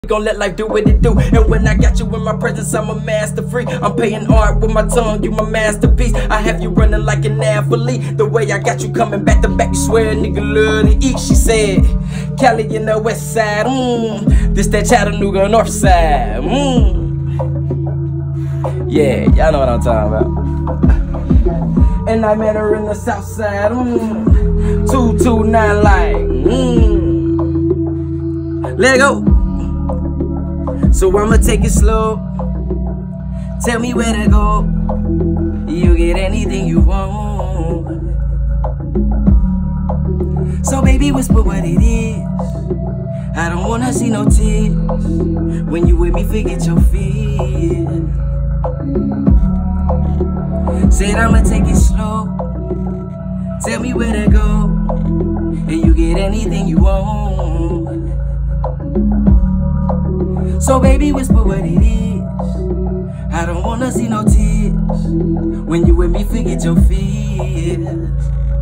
Gon' let life do what it do. And when I got you in my presence, I'm a master free. I'm paying art with my tongue, you my masterpiece. I have you running like an athlete. The way I got you coming back to back, you swear a nigga love to eat. She said, Cali in the west side, this that Chattanooga north side, Yeah, y'all know what I'm talking about. And I met her in the south side, 229 like, Let go. So I'ma take it slow. Tell me where to go. You get anything you want. So baby, whisper what it is. I don't wanna see no tears. When you with me, forget your fear. Said I'ma take it slow. Tell me where to go. And you get anything you want. So baby, whisper what it is. I don't wanna see no tears. When you with me, forget your fears.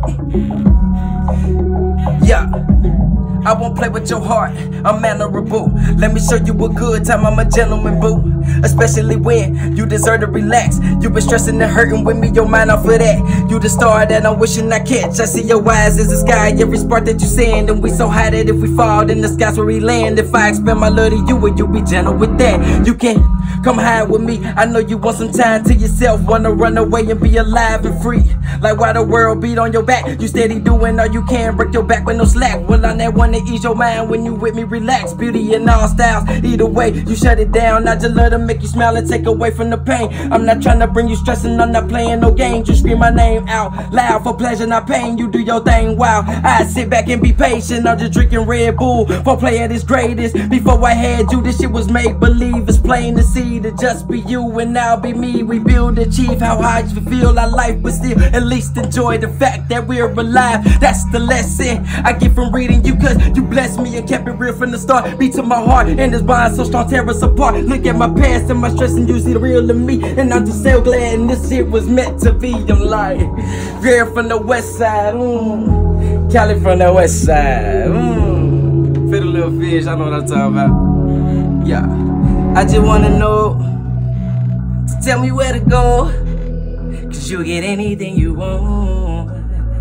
Yeah, I won't play with your heart, I'm mannerable. Let me show you a good time, I'm a gentleman, boo. Especially when you deserve to relax. You been stressing and hurting with me, your mind off of that. You the star that I'm wishing I catch. I see your eyes as the sky, every spark that you send. And we so high that if we fall, then the sky's where we land. If I expand my love to you, will you be gentle with that? You can come hide with me, I know you want some time to yourself. Wanna run away and be alive and free. Like why the world beat on your back. You steady doing all you can, break your back with no slack. Well, I never wanna ease your mind when you with me, relax. Beauty in all styles, either way, you shut it down. I just love to make you smile and take away from the pain. I'm not trying to bring you stress and I'm not playing no games. You scream my name out loud for pleasure, not pain. You do your thing, wow. I sit back and be patient. I'm just drinking Red Bull for play at its greatest. Before I had you, this shit was make believe. It's plain to see that just be you and I'll be me. We build, achieve how high you feel our life, but still at least enjoy the fact that we're alive. That's the lesson I get from reading you, cause you blessed me and kept it real from the start. Beat to my heart and this bond so strong, tear us apart. Look at my past and my stress and you see the real in me. And I'm just so glad and this shit was meant to be. I'm like, girl from the west side, Cali from the west side, Fit a little fish, I know what I'm talking about. Yeah, I just wanna know, so tell me where to go, cause you'll get anything you want.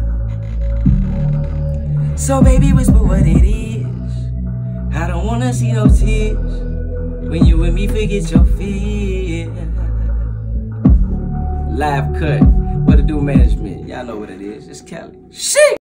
So baby, whisper what it is. I don't wanna see no tears. When you with me, forget your fear. Live cut, what to do management, y'all know what it is, it's Cali. Shit!